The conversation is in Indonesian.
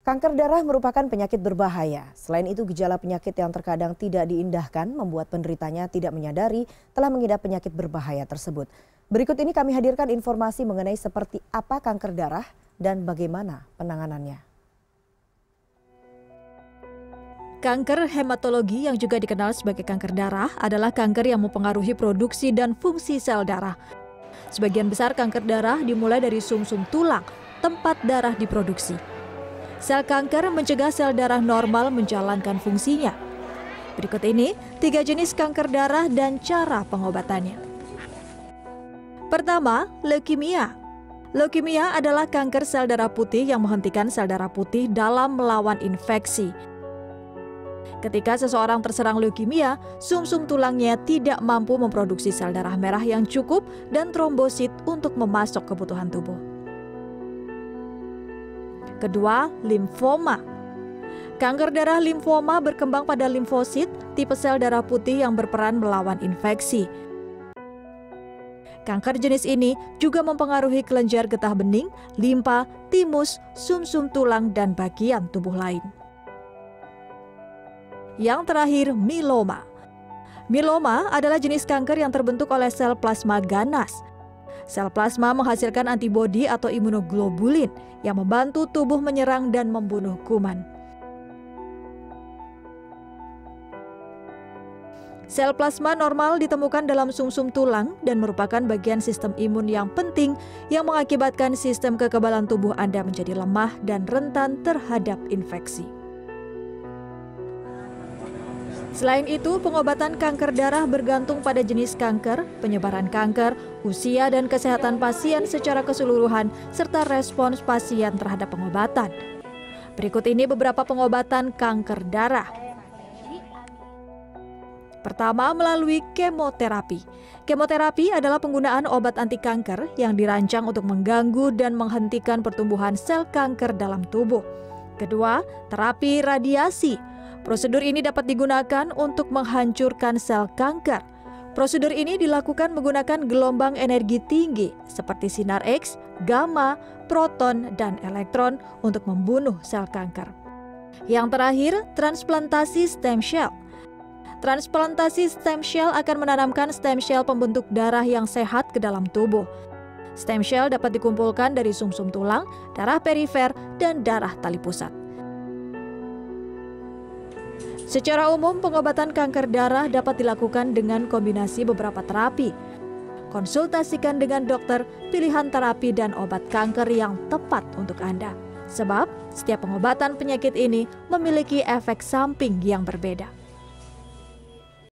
Kanker darah merupakan penyakit berbahaya. Selain itu, gejala penyakit yang terkadang tidak diindahkan membuat penderitanya tidak menyadari telah mengidap penyakit berbahaya tersebut. Berikut ini kami hadirkan informasi mengenai seperti apa kanker darah dan bagaimana penanganannya. Kanker hematologi yang juga dikenal sebagai kanker darah adalah kanker yang mempengaruhi produksi dan fungsi sel darah. Sebagian besar kanker darah dimulai dari sumsum tulang, tempat darah diproduksi. Sel kanker mencegah sel darah normal menjalankan fungsinya. Berikut ini 3 jenis kanker darah dan cara pengobatannya. Pertama, leukemia. Leukemia adalah kanker sel darah putih yang menghentikan sel darah putih dalam melawan infeksi. Ketika seseorang terserang leukemia, sumsum tulangnya tidak mampu memproduksi sel darah merah yang cukup dan trombosit untuk memasok kebutuhan tubuh. Kedua, limfoma. Kanker darah limfoma berkembang pada limfosit, tipe sel darah putih yang berperan melawan infeksi. Kanker jenis ini juga mempengaruhi kelenjar getah bening, limpa, timus, sumsum tulang, dan bagian tubuh lain. Yang terakhir, mieloma. Mieloma adalah jenis kanker yang terbentuk oleh sel plasma ganas. Sel plasma menghasilkan antibodi atau imunoglobulin yang membantu tubuh menyerang dan membunuh kuman. Sel plasma normal ditemukan dalam sumsum tulang dan merupakan bagian sistem imun yang penting yang mengakibatkan sistem kekebalan tubuh Anda menjadi lemah dan rentan terhadap infeksi. Selain itu, pengobatan kanker darah bergantung pada jenis kanker, penyebaran kanker, usia dan kesehatan pasien secara keseluruhan, serta respons pasien terhadap pengobatan. Berikut ini beberapa pengobatan kanker darah. Pertama, melalui kemoterapi. Kemoterapi adalah penggunaan obat anti kanker yang dirancang untuk mengganggu dan menghentikan pertumbuhan sel kanker dalam tubuh. Kedua, terapi radiasi. Prosedur ini dapat digunakan untuk menghancurkan sel kanker. Prosedur ini dilakukan menggunakan gelombang energi tinggi seperti sinar X, gamma, proton, dan elektron untuk membunuh sel kanker. Yang terakhir, transplantasi stem cell. Transplantasi stem cell akan menanamkan stem cell pembentuk darah yang sehat ke dalam tubuh. Stem cell dapat dikumpulkan dari sumsum tulang, darah perifer, dan darah tali pusat. Secara umum, pengobatan kanker darah dapat dilakukan dengan kombinasi beberapa terapi. Konsultasikan dengan dokter pilihan terapi dan obat kanker yang tepat untuk Anda. Sebab, setiap pengobatan penyakit ini memiliki efek samping yang berbeda.